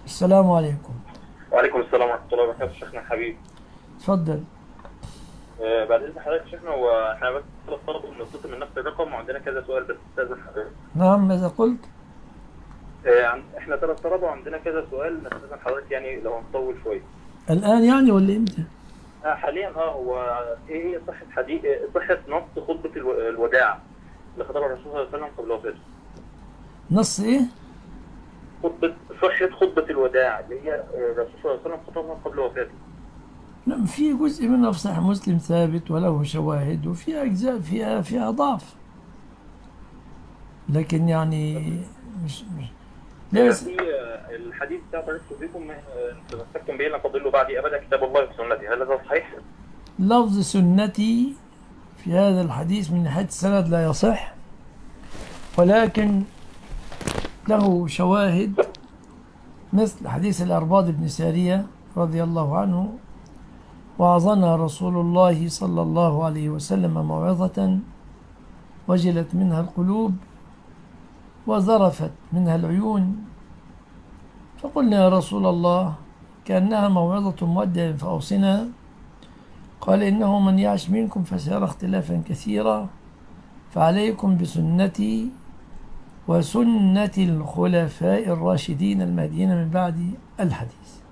السلام عليكم. وعليكم السلام ورحمة الله وبركاته شيخنا الحبيب. تفضل. بعد إذن حضرتك يا شيخنا، هو إحنا بس ثلاث طلبة بنتصل من نفس الرقم، وعندنا كذا سؤال بس أستاذن حضرتك. نعم، ماذا قلت؟ إحنا ثلاث طلبة وعندنا كذا سؤال، نستاذن حضرتك يعني لو هنطول شوية. الآن يعني ولا إمتى؟ حاليا هو إيه هي صحة حديث صحة نص خطبة الوداع اللي خطبها الرسول صلى الله عليه وسلم قبل وفاته؟ نص إيه؟ صحة خطبة الوداع اللي هي الرسول صلى الله عليه وسلم خطبها قبل وفاته. نعم، في جزء منها في صحيح مسلم ثابت وله شواهد، وفي أجزاء فيها ضعف، لكن يعني مش ليس. في الحديث بتاع طريقة فيكم تمسكتم به لن تضلوا بعدي أبدا، كتاب الله وسنتي، هل هذا صحيح؟ لفظ سنتي في هذا الحديث من ناحية السند لا يصح، ولكن له شواهد مثل حديث الأرباض بن سارية رضي الله عنه: وعظنا رسول الله صلى الله عليه وسلم موعظة وجلت منها القلوب وذرفت منها العيون، فقلنا يا رسول الله كأنها موعظة مودع فأوصنا. قال: إنه من يعش منكم فسيرى اختلافا كثيرا، فعليكم بسنتي وسنة الخلفاء الراشدين المهديين من بعد. الحديث.